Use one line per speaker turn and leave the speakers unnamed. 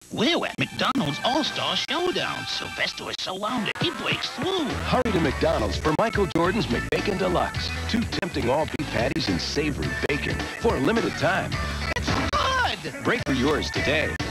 We're at McDonald's All-Star Showdown. Sylvester is so wound that he breaks through.
Hurry to McDonald's for Michael Jordan's McBacon Deluxe. 2 tempting all-beef patties and savory bacon for a limited time.
It's good!
Break for yours today.